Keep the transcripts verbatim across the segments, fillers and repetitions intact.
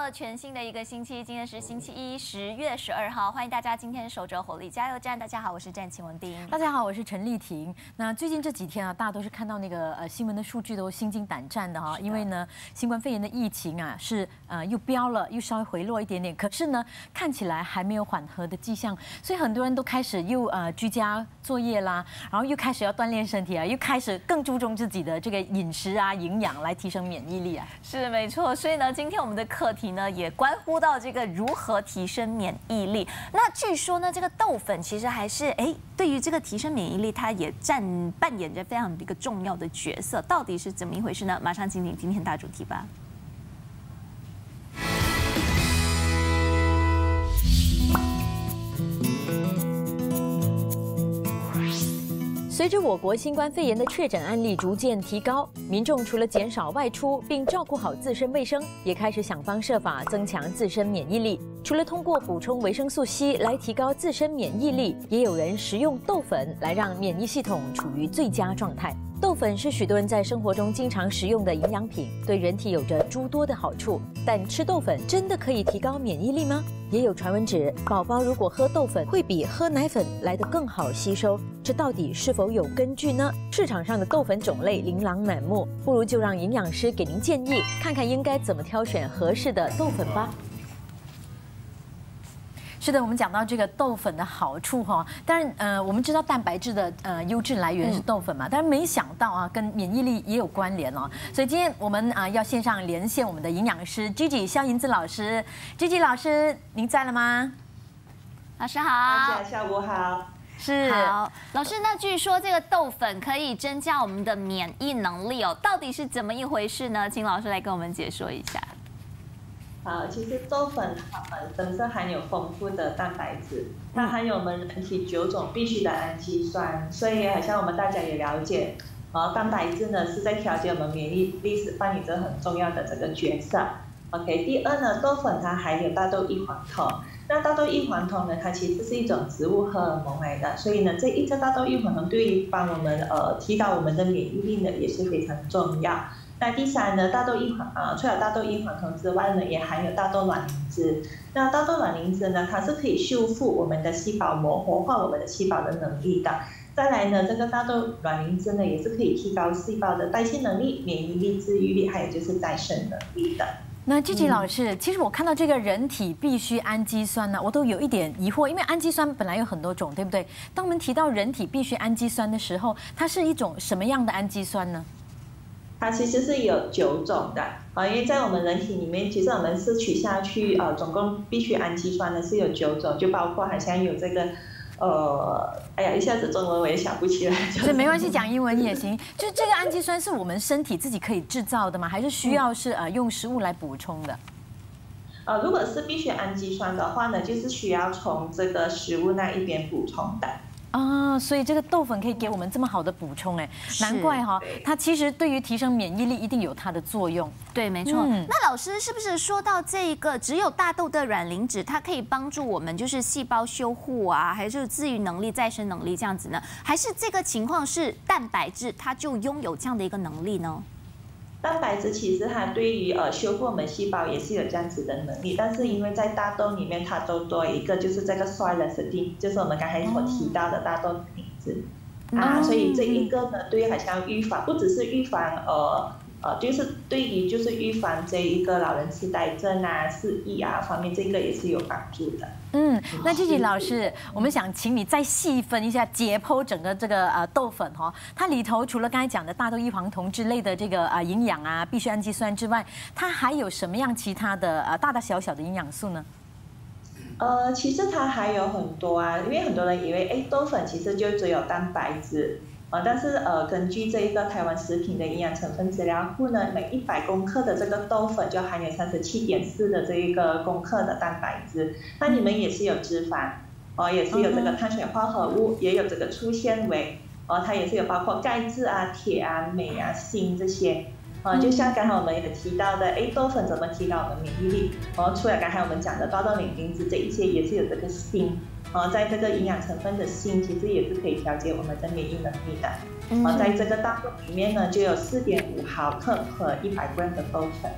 了全新的一个星期，今天是星期一，十月十二号，欢迎大家今天守着火力加油站。大家好，我是战秦文彬。 大家好，我是陈丽婷。那最近这几天啊，大家都是看到那个呃新闻的数据都心惊胆战的哈，因为呢，新冠肺炎的疫情啊是呃又飙了，又稍微回落一点点，可是呢，看起来还没有缓和的迹象，所以很多人都开始又呃居家作业啦，然后又开始要锻炼身体啊，又开始更注重自己的这个饮食啊、营养来提升免疫力啊。 是没错，所以呢，今天我们的课题呢也关乎到这个如何提升免疫力。那据说呢，这个豆粉其实还是哎，对于这个提升免疫力，它也占扮演着非常一个重要的角色。到底是怎么一回事呢？马上进行今天大主题吧。 随着我国新冠肺炎的确诊案例逐渐提高，民众除了减少外出并照顾好自身卫生，也开始想方设法增强自身免疫力。除了通过补充维生素 C 来提高自身免疫力，也有人食用豆粉来让免疫系统处于最佳状态。豆粉是许多人在生活中经常食用的营养品，对人体有着诸多的好处。但吃豆粉真的可以提高免疫力吗？也有传闻指，宝宝如果喝豆粉会比喝奶粉来得更好吸收，这到底是否有根据呢？市场上的豆粉种类琳琅满目，不如就让营养师给您建议，看看应该怎么挑选合适的豆粉吧。是的，我们讲到这个豆粉的好处哈，当然呃，我们知道蛋白质的呃优质来源是豆粉嘛，但是没想到啊，跟免疫力也有关联哦。所以今天我们啊要线上连线我们的营养师 Gigi 肖银子老师 ，Gigi 老师您在了吗？ 老师好， 大家下午好。 是好，老师，那据说这个豆粉可以增加我们的免疫能力哦，到底是怎么一回事呢？请老师来跟我们解说一下。 呃，其实豆粉它本身含有丰富的蛋白质，它含有我们人体九种必需的氨基酸，所以好像我们大家也了解，呃，蛋白质呢是在调节我们免疫力是扮演着很重要的这个角色。OK， 第二呢，豆粉它含有大豆异黄酮，那大豆异黄酮呢，它其实是一种植物荷尔蒙来的，所以呢，这一个大豆异黄酮对于帮我们呃提高我们的免疫力呢也是非常重要。那第三呢，大豆异黄啊，除了大豆异黄酮之外呢，也含有大豆卵磷脂。那大豆卵磷脂呢，它是可以修复我们的细胞膜、活化我们的细胞的能力的。再来呢，这个大豆卵磷脂呢，也是可以提高细胞的代谢能力、免疫力、治愈力，还有就是再生能力的。 那 Gigi 老师，其实我看到这个人体必需氨基酸呢，我都有一点疑惑，因为氨基酸本来有很多种，对不对？当我们提到人体必需氨基酸的时候，它是一种什么样的氨基酸呢？ 它其实是有九种的啊，因为在我们人体里面，其实我们摄取下去呃，总共必需氨基酸呢是有九种，就包括好像有这个呃，哎呀，一下子中文我也想不起来。 所以没关系，讲英文也行。就是这个氨基酸是我们身体自己可以制造的吗？还是需要是呃用食物来补充的？ 呃，如果是必需氨基酸的话呢，就是需要从这个食物那一边补充的。 啊，所以这个豆粉可以给我们这么好的补充，哎，难怪哈，它其实对于提升免疫力一定有它的作用。 对，没错。嗯、那老师是不是说到这个只有大豆的卵磷脂，它可以帮助我们就是细胞修护啊，还是治愈能力、再生能力这样子呢？还是这个情况是蛋白质它就拥有这样的一个能力呢？ 蛋白质其实它对于呃修复我们细胞也是有这样子的能力，但是因为在大豆里面它都多一个就是这个 soy lecithin， 就是我们刚才所提到的大豆卵磷脂、嗯、啊，所以这一个呢，对于好像预防不只是预防呃呃，就是对于就是预防这一个老人痴呆症啊、失忆啊方面，这个也是有帮助的。 嗯，那Gigi老师，我们想请你再细分一下解剖整个这个呃豆粉哈、哦，它里头除了刚才讲的大豆异黄酮之类的这个呃营养啊、必需氨基酸之外，它还有什么样其他的呃大大小小的营养素呢？ 呃，其实它还有很多啊，因为很多人以为哎豆粉其实就只有蛋白质。呃，但是呃，根据这一个台湾食品的营养成分资料库呢，每一百公克的这个豆粉就含有三十七点四的这一个公克的蛋白质，那里面也是有脂肪，哦，也是有这个碳水化合物，也有这个粗纤维，哦，它也是有包括钙质啊、铁啊、镁啊、锌这些。呃，就像刚才我们也提到的，哎，豆粉怎么提高我们免疫力？哦，除了刚才我们讲的大豆卵磷脂这一些，也是有这个锌。呃，在这个营养成分的锌，其实也是可以调节我们的免疫能力的。呃，在这个大豆里面呢，就有四点五毫克和一百 gram 的豆粉。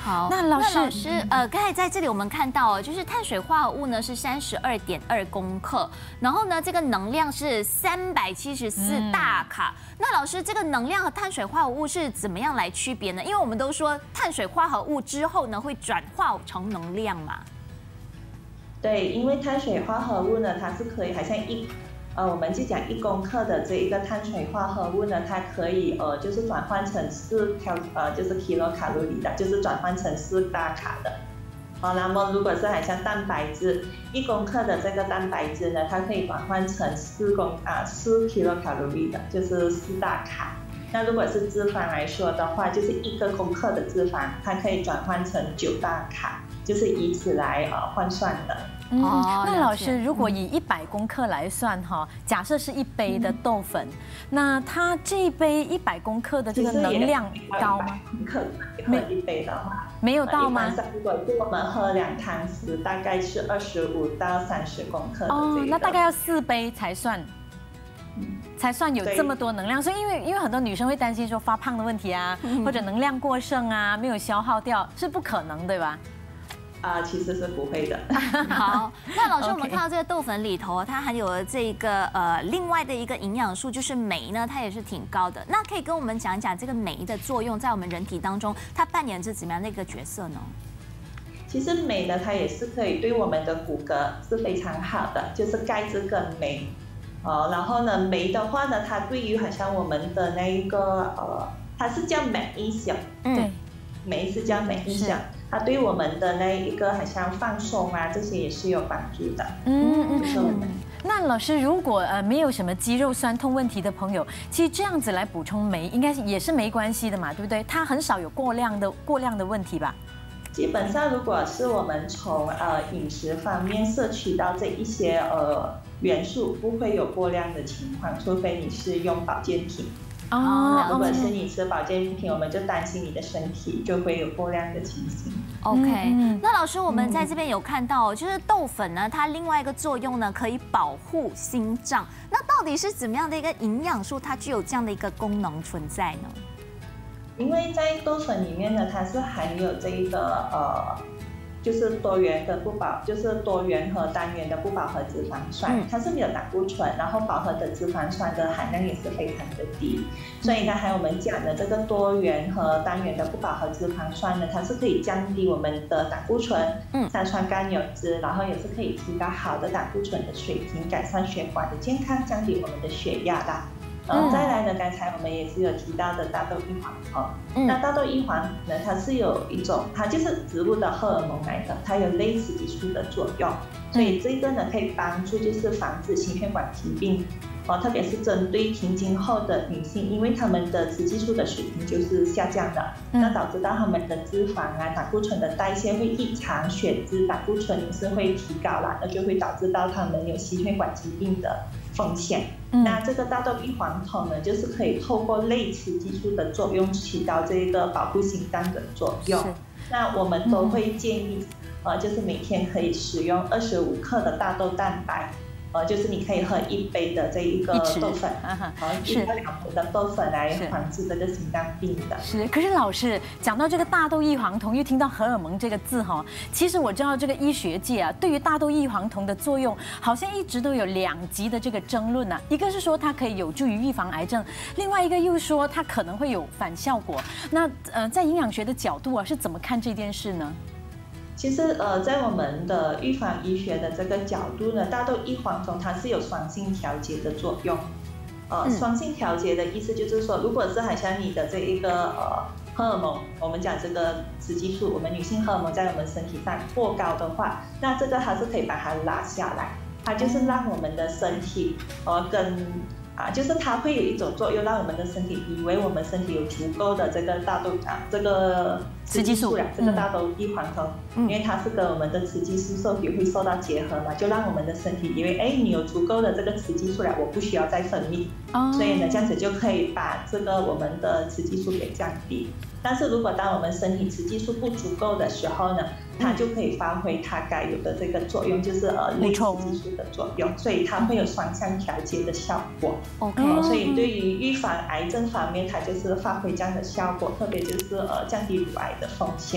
好， 那老师， 那老师，呃，刚才在这里我们看到，就是碳水化合物呢是三十二点二公克，然后呢这个能量是三百七十四大卡。嗯、那老师，这个能量和碳水化合物是怎么样来区别呢？因为我们都说碳水化合物之后呢会转化成能量嘛。 对，因为碳水化合物呢，它是可以好像一。呃，我们就讲一公克的这一个碳水化合物呢，它可以呃就是转换成四条呃就是 kilo 卡路里的，就是转换成四大卡的。好，那么如果是好像蛋白质，一公克的这个蛋白质呢，它可以转换成四公啊四 kilo 卡路里的，就是四大卡。那如果是脂肪来说的话，就是一个公克的脂肪，它可以转换成九大卡，就是以此来呃换算的。 嗯，那老师，如果以一百公克来算哈，假设是一杯的豆粉，嗯、那它这一杯一百公克的这个能量高吗？ 克喝一杯的话， 没有到吗？ 如果是我们喝两汤匙，大概是二十五到三十公克的这个。 哦，那大概要四杯才算。才算有这么多能量，所以因为因为很多女生会担心说发胖的问题啊，或者能量过剩啊，没有消耗掉，是不可能，对吧？ 啊、呃，其实是不会的。 好，那老师，我们看到这个豆粉里头，它含有了这个呃另外的一个营养素，就是镁呢，它也是挺高的。那可以跟我们讲一讲这个镁的作用，在我们人体当中，它扮演着怎么样的一个角色呢？ 其实镁呢，它也是可以对我们的骨骼是非常好的，就是钙质跟镁。呃，然后呢，镁的话呢，它对于好像我们的那一个呃，它是叫镁影响， 对， 镁是叫镁影响。它对我们的那一个好像放松啊，这些也是有帮助的。 嗯嗯嗯。那老师，如果呃没有什么肌肉酸痛问题的朋友，其实这样子来补充镁，应该也是没关系的嘛，对不对？它很少有过量的过量的问题吧？ 基本上，如果是我们从呃饮食方面摄取到这一些呃元素，不会有过量的情况，除非你是用保健品。哦，如果是你吃保健品，我们就担心你的身体就会有过量的情形。 OK，、嗯、那老师，我们在这边有看到，就是豆粉呢，它另外一个作用呢，可以保护心脏。那到底是怎么样的一个营养素，它具有这样的一个功能存在呢？ 因为在豆粉里面呢，它是含有这一个呃，就是多元的不饱，就是多元和单元的不饱和脂肪酸，它是没有胆固醇，然后饱和的脂肪酸的含量也是非常的低。所以刚才我们讲的这个多元和单元的不饱和脂肪酸呢，它是可以降低我们的胆固醇、三酸甘油脂，然后也是可以提高好的胆固醇的水平，改善血管的健康，降低我们的血压的。呃，再来呢，刚才我们也是有提到的大豆异黄酮。嗯、那大豆异黄呢，它是有一种，它就是植物的荷尔蒙来的，它有类雌激素的作用，所以这个呢可以帮助就是防止心血管疾病，哦，特别是针对停经后的女性，因为她们的雌激素的水平就是下降的，嗯、那导致到她们的脂肪啊、胆固醇的代谢会异常，血脂、胆固醇也是会提高啦，那就会导致到她们有心血管疾病的风险。那这个大豆异黄酮呢，就是可以透过类雌激素的作用，起到这个保护心脏的作用。那我们都会建议，呃，就是每天可以使用二十五克的大豆蛋白。呃，就是你可以喝一杯的这一个豆粉，呃，一到两杯的豆粉来防治这个心脏病的。 是，可是老师讲到这个大豆异黄酮，又听到荷尔蒙这个字哈，其实我知道这个医学界啊，对于大豆异黄酮的作用，好像一直都有两极的这个争论啊。一个是说它可以有助于预防癌症，另外一个又说它可能会有反效果。那呃，在营养学的角度啊，是怎么看这件事呢？ 其实，呃，在我们的预防医学的这个角度呢，大豆异黄酮它是有双性调节的作用。呃，双性调节的意思就是说，如果是好像你的这一个呃荷尔蒙，我们讲这个雌激素，我们女性荷尔蒙在我们身体上过高的话，那这个它是可以把它拉下来，它就是让我们的身体呃跟啊，就是它会有一种作用，让我们的身体以为我们身体有足够的这个大豆啊，这个雌激素啦，这个大豆异黄酮，嗯、因为它是跟我们的雌激素受体会受到结合嘛，就让我们的身体以为，哎，你有足够的这个雌激素了，我不需要再分泌，哦、所以呢，这样子就可以把这个我们的雌激素给降低。但是如果当我们身体雌激素不足够的时候呢，它就可以发挥它该有的这个作用，就是呃类雌激素的作用，所以它会有双向调节的效果。OK，、呃、所以对于预防癌症方面，它就是发挥这样的效果，特别就是呃降低乳癌的风险。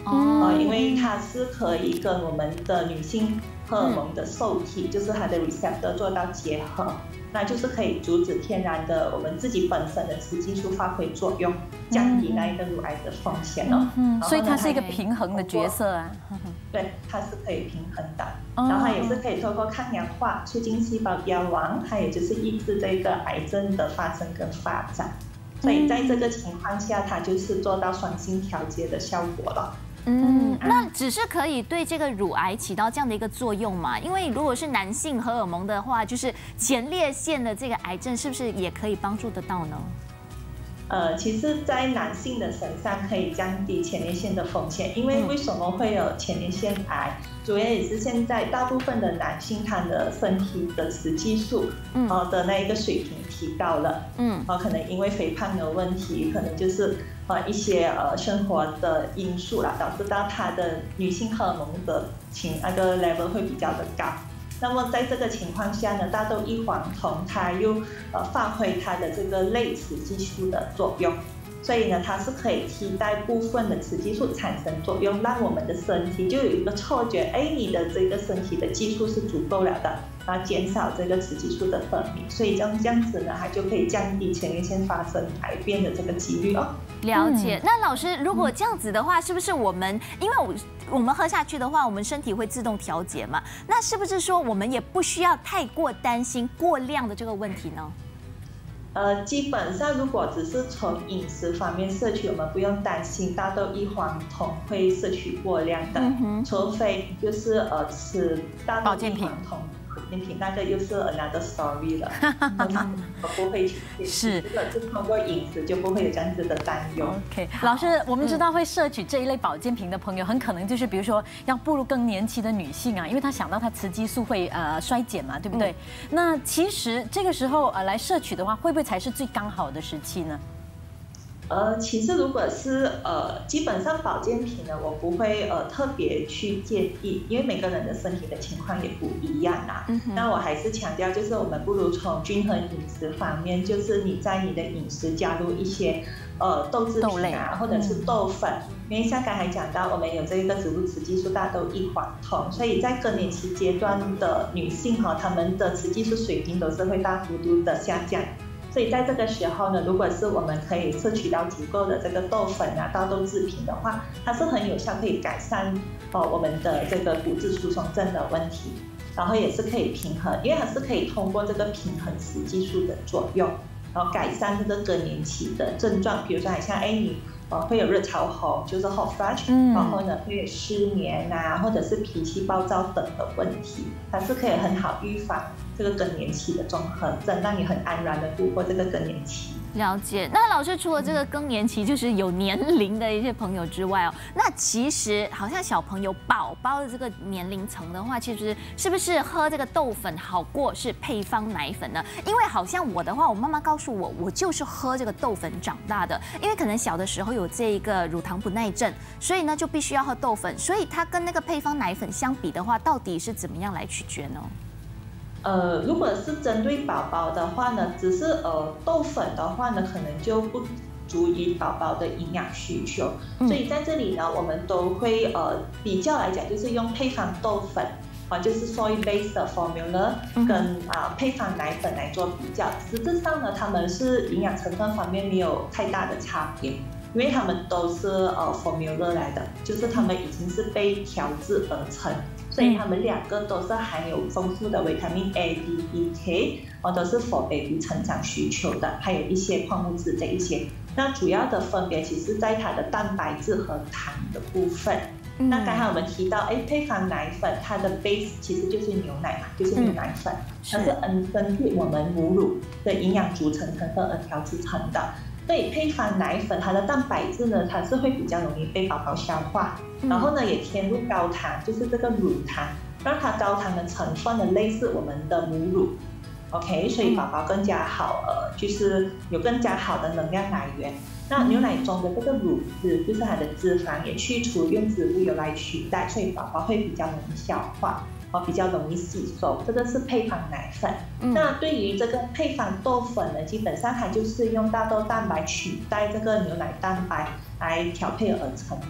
哦，因为它是可以跟我们的女性荷尔蒙的受体，就是它的 receptor 做到结合，那就是可以阻止天然的我们自己本身的雌激素发挥作用，降低那一个乳癌的风险哦。 嗯，所以它是一个平衡的角色啊。 对，它是可以平衡的，然后它也是可以透过抗氧化促进细胞凋亡，它也就是抑制这个癌症的发生跟发展。所以在这个情况下，它就是做到双性调节的效果了。 嗯，那只是可以对这个乳癌起到这样的一个作用嘛？因为如果是男性荷尔蒙的话，就是前列腺的这个癌症，是不是也可以帮助得到呢？ 呃，其实，在男性的身上可以降低前列腺的风险，因为为什么会有前列腺癌？主要也是现在大部分的男性他的身体的雌激素，嗯，呃的那一个水平提高了，嗯，呃，可能因为肥胖的问题，可能就是呃一些呃生活的因素啦，导致到他的女性荷尔蒙的情那个 level 会比较的高。那么在这个情况下呢，大豆异黄酮它又呃发挥它的这个类雌激素的作用，所以呢，它是可以替代部分的雌激素产生作用，让我们的身体就有一个错觉，哎，你的这个身体的激素是足够了的，然后减少这个雌激素的分泌，所以这样这样子呢，它就可以降低前列腺发生癌变的这个几率哦。 了解。那老师，如果这样子的话，是不是我们因为我我们喝下去的话，我们身体会自动调节嘛？那是不是说我们也不需要太过担心过量的这个问题呢？ 呃，基本上如果只是从饮食方面摄取，我们不用担心大豆异黄酮会摄取过量的，嗯、除非就是呃吃大豆异黄酮。保健品那个又是 another story 了，我不会去是，这个是通过饮食就不会有这样子的担忧。 OK， 老师，我们知道会摄取这一类保健品的朋友，很可能就是比如说要步入更年期的女性啊，因为她想到她雌激素会呃衰减嘛，对不对？嗯、那其实这个时候呃来摄取的话，会不会才是最刚好的时期呢？ 呃，其实如果是呃，基本上保健品呢，我不会呃特别去建议，因为每个人的身体的情况也不一样啊。嗯、那我还是强调，就是我们不如从均衡饮食方面，就是你在你的饮食加入一些呃豆制品啊，或者是豆粉，因为像刚才讲到，我们有这个植物雌激素大豆异黄酮，所以在更年期阶段的女性哈，她们的雌激素水平都是会大幅度的下降。所以在这个时候呢，如果是我们可以摄取到足够的这个豆粉啊、大豆制品的话，它是很有效，可以改善呃我们的这个骨质疏松症的问题，然后也是可以平衡，因为它是可以通过这个平衡雌激素的作用，然后改善这个更年期的症状，比如说好像哎你呃会有热潮红，就是 hot flash，嗯、然后呢会有失眠啊，或者是脾气暴躁等的问题，它是可以很好预防这个更年期的综合症，让你很安然的度过这个更年期。 了解。那老师除了这个更年期，就是有年龄的一些朋友之外哦，那其实好像小朋友、宝宝的这个年龄层的话，其实是不是喝这个豆粉好过是配方奶粉呢？因为好像我的话，我妈妈告诉我，我就是喝这个豆粉长大的，因为可能小的时候有这一个乳糖不耐症，所以呢就必须要喝豆粉，所以它跟那个配方奶粉相比的话，到底是怎么样来取决呢？ 呃，如果是针对宝宝的话呢，只是呃豆粉的话呢，可能就不足以宝宝的营养需求，嗯、所以在这里呢，我们都会呃比较来讲，就是用配方豆粉啊，就是 soy based 的 formula 跟啊、呃、配方奶粉来做比较，实质上呢，它们是营养成分方面没有太大的差别，因为它们都是呃 formula 来的，就是它们已经是被调制而成。所以它们两个都是含有丰富的维他命 A、D、E、K， 哦，都是 for baby 成长需求的，还有一些矿物质这一些。那主要的分别其实在它的蛋白质和糖的部分。嗯、那刚才我们提到，哎，配方奶粉它的 base 其实就是牛奶嘛，就是牛奶粉，嗯、它是嗯根据我们母乳的营养组成成分而调制成的。所以配方奶粉它的蛋白质呢，它是会比较容易被宝宝消化，嗯、然后呢也添入高糖，就是这个乳糖，让它高糖的成分呢类似我们的母乳 ，OK， 所以宝宝更加好，呃，就是有更加好的能量来源。那牛奶中的这个乳脂，就是它的脂肪也去除用植物油来取代，所以宝宝会比较容易消化。哦，比较容易吸收，这个是配方奶粉。嗯、那对于这个配方豆粉呢，基本上它就是用大豆蛋白取代这个牛奶蛋白来调配而成的。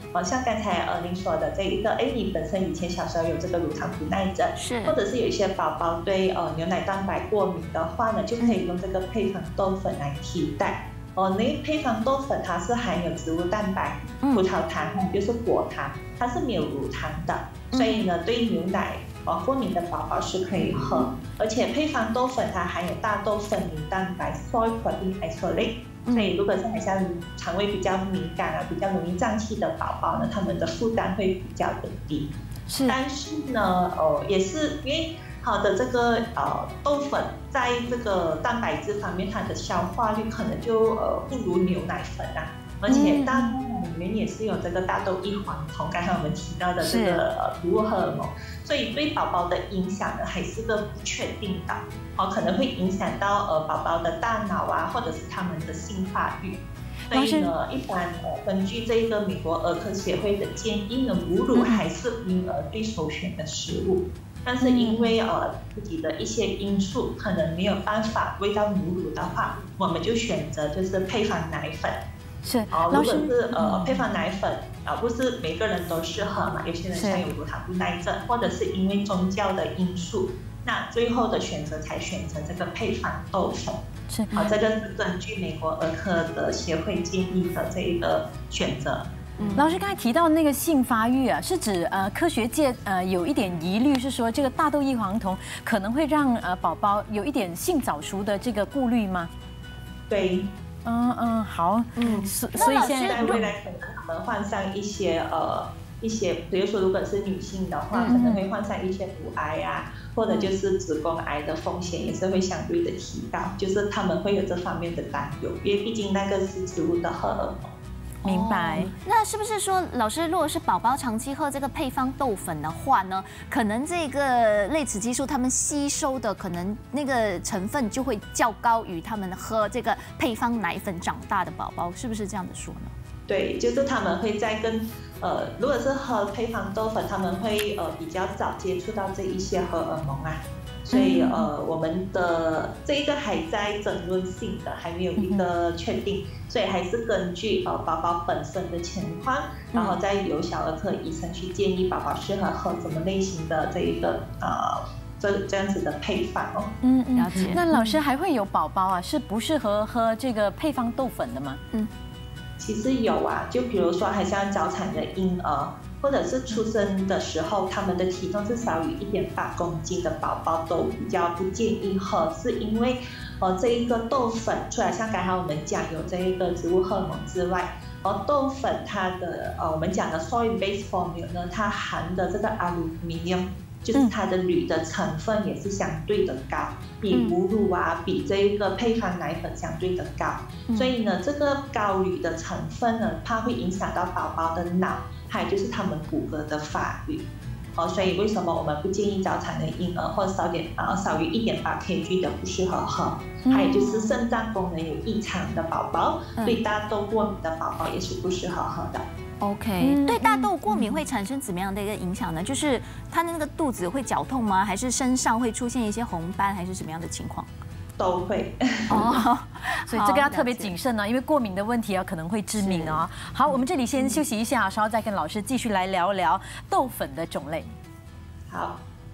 呃，像刚才呃您说的这一个，哎，你本身以前小时候有这个乳糖不耐症， 是， 或者是有一些宝宝对呃牛奶蛋白过敏的话呢，就可以用这个配方豆粉来替代。哦，那配方豆粉它是含有植物蛋白、葡萄糖，就是果糖，它是没有乳糖的，所以呢，对牛奶哦过敏的宝宝是可以喝。而且配方豆粉它含有大豆粉凝蛋白 （soy protein isolate），所以如果是好像肠胃比较敏感啊、比较容易胀气的宝宝呢，他们的负担会比较的低。是，但是呢，哦，也是因为。好的，这个呃豆粉在这个蛋白质方面，它的消化率可能就呃不如牛奶粉啊，而且大豆里面也是有这个大豆异黄酮，刚才我们提到的这个呃植物荷尔蒙，所以对宝宝的影响呢还是个不确定的，哦，可能会影响到呃宝宝的大脑啊，或者是他们的性发育。所以呢，一般呃根据这个美国儿科协会的建议呢，母乳还是婴儿最首选的食物。但是因为呃自己的一些因素，可能没有办法喂到母乳的话，我们就选择就是配方奶粉。 是， 哦，如果是呃配方奶粉啊、呃，不是每个人都适合嘛，有些人像有乳糖不耐症，或者是因为宗教的因素，那最后的选择才选择这个配方豆粉。是，啊、呃，这个是根据美国儿科的协会建议的这一个选择。 老师刚才提到那个性发育啊，是指呃科学界呃有一点疑虑，是说这个大豆异黄酮可能会让呃宝宝有一点性早熟的这个顾虑吗？ 对， 嗯嗯，好，嗯，所所以现在未来可能他们患上一些呃一些，比如说如果是女性的话，可能会患上一些乳癌啊，或者就是子宫癌的风险也是会相对的提高，就是他们会有这方面的担忧，因为毕竟那个是植物的荷尔蒙。 明白、哦。 那是不是说，老师，如果是宝宝长期喝这个配方豆粉的话呢，可能这个类雌激素他们吸收的可能那个成分就会较高于他们喝这个配方奶粉长大的宝宝，是不是这样子说呢？ 对，就是他们会在跟呃，如果是喝配方豆粉，他们会呃比较早接触到这一些荷尔蒙啊。所以呃，我们的这一个还在争论性的，还没有一个确定，所以还是根据呃宝宝本身的情况，然后再由小儿科医生去建议宝宝适合喝什么类型的这一个呃这这样子的配方哦。 嗯，了解。那老师还会有宝宝啊，是不适合喝这个配方豆粉的吗？嗯， 其实有啊，就比如说还像早产的婴儿。或者是出生的时候，他们的体重是少于一点八公斤的宝宝都比较不建议喝，是因为呃这一个豆粉，除了像刚才我们讲有这一个植物荷尔蒙之外，而豆粉它的呃我们讲的 soy base formula 呢，它含的这个 aluminium， 就是它的铝的成分也是相对的高，比母乳啊，比这一个配方奶粉相对的高，所以呢，这个高铝的成分呢，它会影响到宝宝的脑。还有就是他们骨骼的发育，哦，所以为什么我们不建议早产的婴儿或少点啊少于一点八 kg 的不适合喝？还有就是肾脏功能有异常的宝宝，对大豆过敏的宝宝也是不适合喝的。 OK， 对大豆过敏会产生怎么样的一个影响呢？就是他的那个肚子会绞痛吗？还是身上会出现一些红斑，还是什么样的情况？ 都会哦，所以这个要特别谨慎呢，因为过敏的问题啊可能会致命哦。好，我们这里先休息一下，稍后再跟老师继续来聊聊豆粉的种类。 好。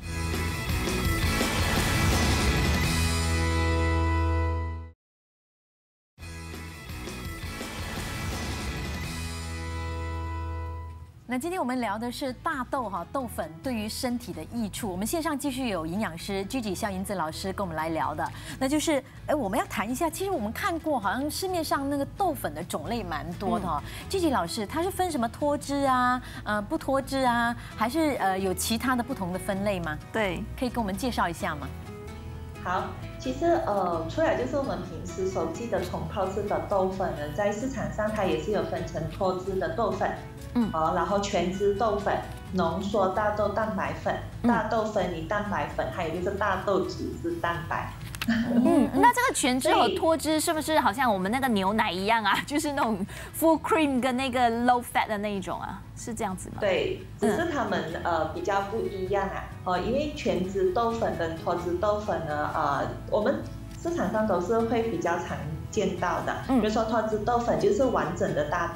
那今天我们聊的是大豆哈豆粉对于身体的益处。我们线上继续有营养师 Gigi 肖银子老师跟我们来聊的，那就是哎我们要谈一下，其实我们看过好像市面上那个豆粉的种类蛮多的哈。嗯、Gigi 老师，它是分什么脱脂啊，呃不脱脂啊，还是呃有其他的不同的分类吗？ 对， 可以跟我们介绍一下吗？ 好，其实呃，除了就是我们平时熟悉的冲泡式的豆粉呢，在市场上它也是有分成脱脂的豆粉，嗯，哦，然后全脂豆粉、浓缩大豆蛋白粉、大豆分离蛋白粉，还有就是大豆脂质蛋白。 嗯，那这个全脂和脱脂是不是好像我们那个牛奶一样啊？就是那种 full cream 跟那个 low fat 的那一种啊，是这样子吗？ 对，只是它们呃比较不一样啊。哦，因为全脂豆粉跟脱脂豆粉呢，呃，我们市场上都是会比较常见到的。比如说脱脂豆粉就是完整的大豆，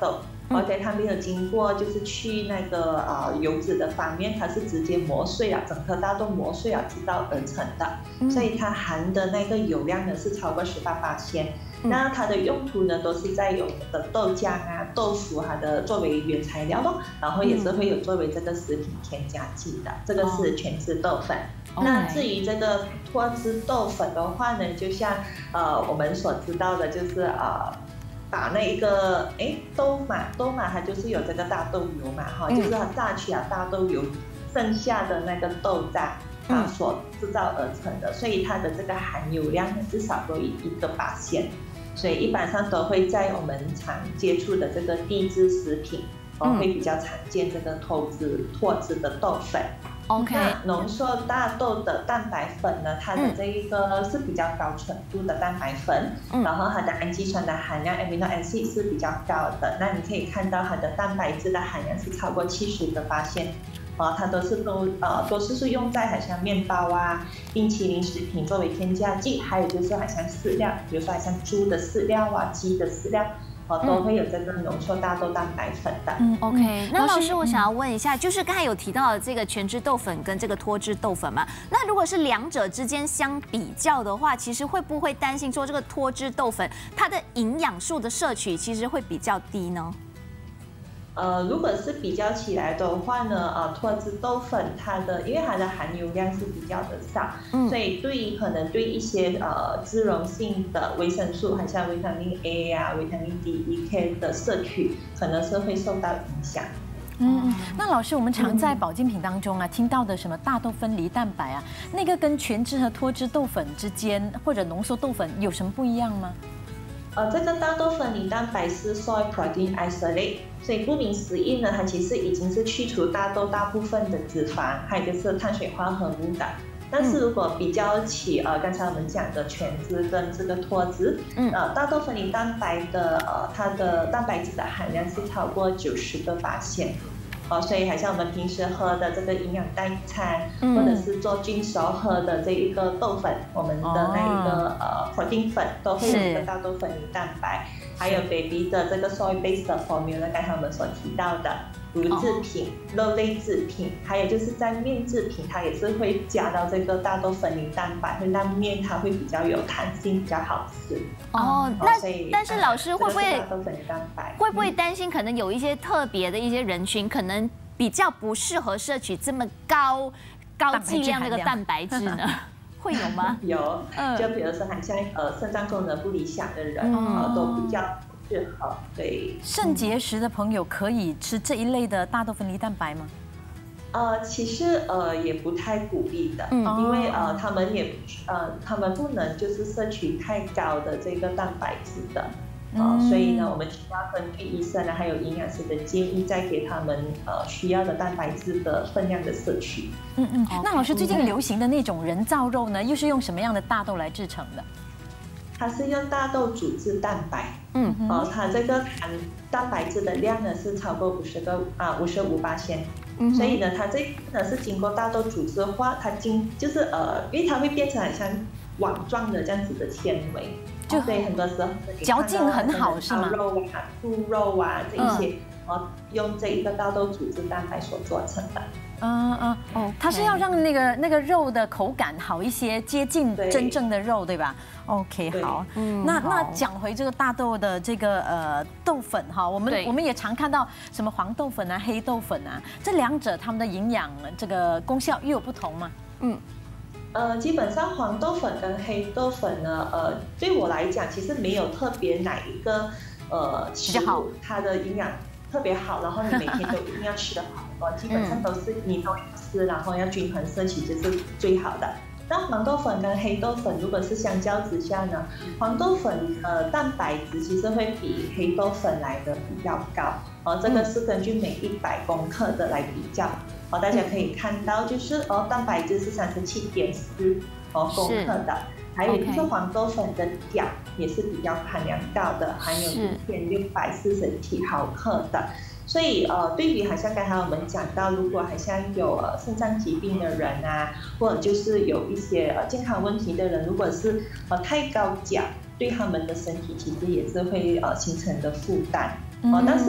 而且它没有经过就是去那个呃油脂的方面，它是直接磨碎了，整颗大豆磨碎了制造而成的，所以它含的那个油量呢是超过十八巴仙。那它的用途呢，都是在有的豆浆啊、豆腐，它的作为原材料咯，然后也是会有作为这个食品添加剂的，这个是全脂豆粉。哦、那至于这个脱脂豆粉的话呢，就像呃我们所知道的，就是呃把那一个哎豆嘛，豆嘛它就是有这个大豆油嘛哈，就是它榨取了大豆油剩下的那个豆渣。啊，所制造而成的，所以它的这个含油量至少都有一个巴仙，所以一般上都会在我们常接触的这个低脂食品，哦，会比较常见这个脱脂脱脂的豆粉。 OK， 那浓缩大豆的蛋白粉呢，它的这一个是比较高纯度的蛋白粉，嗯、然后它的氨基酸的含量 amino acid 是比较高的，那你可以看到它的蛋白质的含量是超过七十个巴仙。啊，它都是都呃都是是用在好像面包啊、冰淇淋食品作为添加剂，还有就是好像饲料，比如说好像猪的饲料啊、鸡的饲料，哦、呃、都会有这个浓缩大豆蛋白粉的。 嗯 ，OK。那老师，我想要问一下，就是刚才有提到的这个全脂豆粉跟这个脱脂豆粉嘛，那如果是两者之间相比较的话，其实会不会担心说这个脱脂豆粉它的营养素的摄取其实会比较低呢？ 呃，如果是比较起来的话呢，呃，脱脂豆粉它的因为它的含油量是比较的少，嗯、所以对于可能对一些呃脂溶性的维生素，好像维他命 A 啊、维他命 D、E、K 的摄取，可能是会受到影响。 嗯，那老师，我们常在保健品当中啊听到的什么大豆分离蛋白啊，那个跟全脂和脱脂豆粉之间或者浓缩豆粉有什么不一样吗？ 呃，这个大豆分离蛋白是 soy protein isolate， 所以顾名思义呢，它其实已经是去除大豆大部分的脂肪，还有就是碳水化合物的。但是如果比较起呃刚才我们讲的全脂跟这个脱脂，嗯，呃大豆分离蛋白的呃它的蛋白质的含量是超过九十个巴仙。哦，所以好像我们平时喝的这个营养代餐，嗯、或者是做菌熟喝的这一个豆粉，我们的那一个、哦、呃 protein 粉都会有这个大豆分离蛋白，还有 baby 的这个 soy base 的 formula， 刚才我们所提到的乳制品、哦、肉类制品，还有就是在面制品，它也是会加到这个大豆分离蛋白，会让面它会比较有弹性，比较好吃。 哦，那但是老师会不会大豆分离蛋白会不会担心可能有一些特别的一些人群，可能比较不适合摄取这么高高剂量那个蛋白质呢？会有吗？ 有，就比如说好像呃肾脏功能不理想的人，呃都比较适合。对， 肾结石的朋友可以吃这一类的大豆分离蛋白吗？ 呃，其实呃也不太鼓励的，嗯、因为呃他们也呃他们不能就是摄取太高的这个蛋白质的。呃，所以呢，我们需要根据医生呢，还有营养师的建议，再给他们呃需要的蛋白质的分量的摄取。 嗯嗯。那老师最近流行的那种人造肉呢，又是用什么样的大豆来制成的？ 它是用大豆组织蛋白。嗯。呃，它这个含蛋白质的量呢是超过五十个啊五十五巴仙。嗯。所以呢，它这呢是经过大豆组织化，它经就是呃，因为它会变成很像网状的这样子的纤维。就所以很多时候嚼劲很好，是吗？ 肉啊、猪肉啊这一些，然后用这一个大豆组织蛋白所做成的。 嗯嗯哦，它是要让那个那个肉的口感好一些，接近真正的肉，对吧 ？OK， 好。嗯，那那讲回这个大豆的这个呃豆粉哈，我们我们也常看到什么黄豆粉啊、黑豆粉啊，这两者它们的营养这个功效又有不同吗？嗯。 呃，基本上黄豆粉跟黑豆粉呢，呃，对我来讲，其实没有特别哪一个呃食物它的营养特别好，然后你每天都一定要吃得好，呃，基本上都是你都要吃，然后要均衡摄取，就是最好的。那黄豆粉跟黑豆粉如果是相较之下呢，黄豆粉呃蛋白质其实会比黑豆粉来的比较高，呃，这个是根据每一百公克的来比较。哦，大家可以看到，就是哦，蛋白质是三十七点四哦公克的，还有就是黄豆粉的钾也是比较含量高的，含有一千六百四十七毫克的。所以呃，对于好像刚才我们讲到，如果好像有呃肾脏疾病的人啊，或者就是有一些呃健康问题的人，如果是呃太高钾，对他们的身体其实也是会呃形成的负担。哦，但是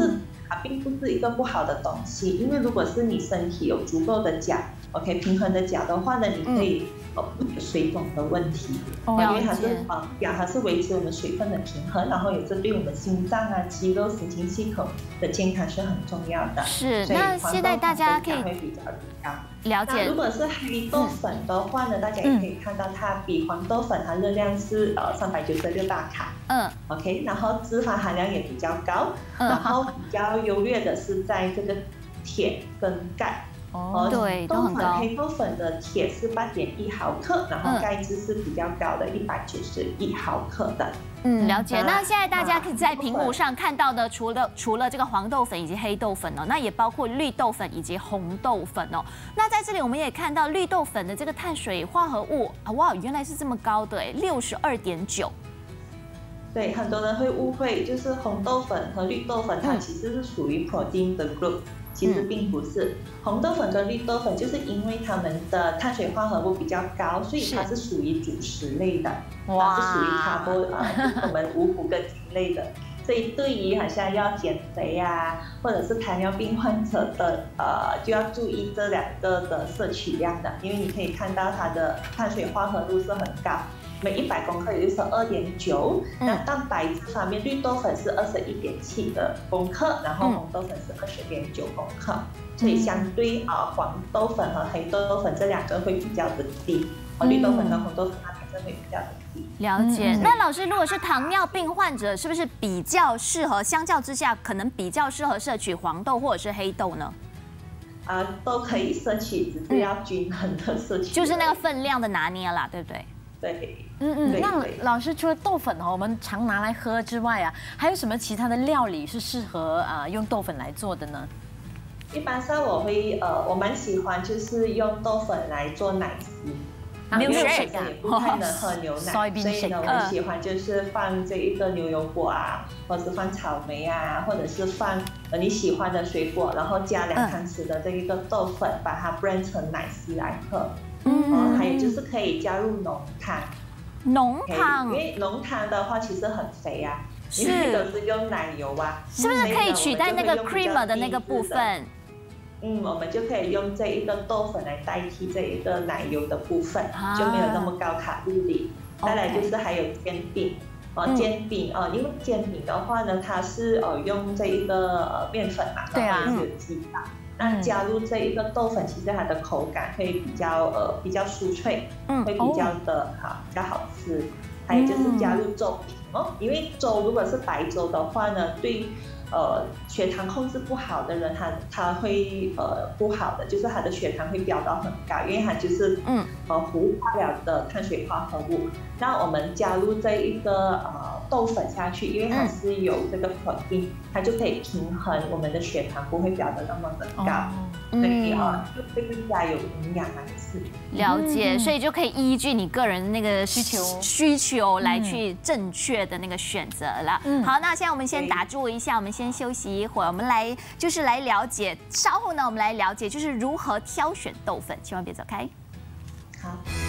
它并不是一个不好的东西，因为如果是你身体有足够的钾 ，OK 平衡的钾的话呢，你可以呃不有水肿的问题，因为它是呃钾它是维持我们水分的平衡，然后也是对我们心脏啊、肌肉、神经系统的健康是很重要的。 是，那现在大家可以会比较高。 了解。 如果是黑豆粉的话呢，大家也可以看到它比黄豆粉它热量是呃三百九十六大卡，嗯 ，OK， 然后脂肪含量也比较高，嗯，然后比较优越的是在这个铁跟钙。 哦，对，都很高。 黑豆粉的铁是八点一毫克，然后钙质是比较高的，一百九十一毫克的。 嗯，了解。那现在大家可以在屏幕上看到的，除了除了这个黄豆粉以及黑豆粉哦，那也包括绿豆粉以及红豆粉哦。那在这里我们也看到绿豆粉的这个碳水化合物啊，哇，原来是这么高的哎，六十二点九。 对，很多人会误会，就是红豆粉和绿豆粉，它其实是属于 protein 的 group。其实并不是，红豆粉跟绿豆粉就是因为它们的碳水化合物比较高，所以它是属于主食类的，它是属于 carbo 啊，我们五谷根茎类的。所以对于好像要减肥啊，或者是糖尿病患者的呃，就要注意这两个的摄取量的，因为你可以看到它的碳水化合物是很高。每一百公克也就是二点九，那蛋白质方面，绿豆粉是二十一点七的公克，然后红豆粉是二十点九公克，所以相对啊、呃、黄豆粉和黑豆粉这两个会比较的低，而绿豆粉跟红豆粉它还是会比较的低。 了解。那老师，如果是糖尿病患者，是不是比较适合？相较之下，可能比较适合摄取黄豆或者是黑豆呢？ 啊、呃，都可以摄取，只是要均衡的摄取， 就是那个分量的拿捏啦，对不对？ 对， 嗯嗯，那老师除了豆粉哦，我们常拿来喝之外啊，还有什么其他的料理是适合啊、呃、用豆粉来做的呢？ 一般上我会呃，我蛮喜欢就是用豆粉来做奶昔， 因为我也不太能喝牛奶，所以呢，我喜欢就是放这一个牛油果啊，或者是放草莓啊，或者是放呃你喜欢的水果，然后加两汤匙的这一个豆粉，把它 blend 成奶昔来喝。嗯，还有就是可以加入浓汤， 浓汤， 因为浓汤的话其实很肥啊，因为都是用奶油啊， 是不是可以取代那个 creamer 的那个部分？ 嗯，我们就可以用这一个豆粉来代替这一个奶油的部分，就没有那么高卡路里。再来就是还有煎饼，哦，煎饼哦，因为煎饼的话呢，它是呃用这一个呃面粉嘛，然后也是有鸡蛋。那加入这一个豆粉，其实它的口感会比较呃比较酥脆，嗯，会比较的好，比较好吃。还有就是加入粥饼哦，因为粥如果是白粥的话呢，对呃血糖控制不好的人，他他会呃不好的，就是他的血糖会飙到很高，因为它就是嗯呃糊化了的碳水化合物。那我们加入这一个呃豆粉下去，因为它是有这个 protein， 它就可以平衡我们的血糖不会飙得那么的高，所以啊就会更加有营养来吃。 了解，所以就可以依据你个人的那个需求需求来去正确的那个选择了。好，那现在我们先打住一下，我们先休息一会儿，我们来就是来了解，稍后呢我们来了解就是如何挑选豆粉，千万别走开。 好。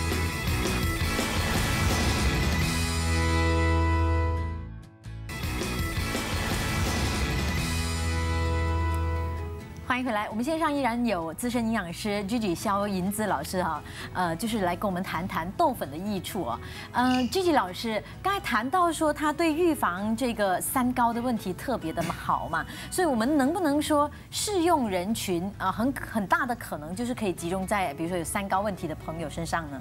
欢迎回来，我们线上依然有资深营养师 Gigi 萧银姿老师哈，呃，就是来跟我们谈谈豆粉的益处哦。呃 ，Gigi 老师刚才谈到说，它对预防这个三高的问题特别的好嘛，所以我们能不能说适用人群啊、呃，很很大的可能就是可以集中在比如说有三高问题的朋友身上呢？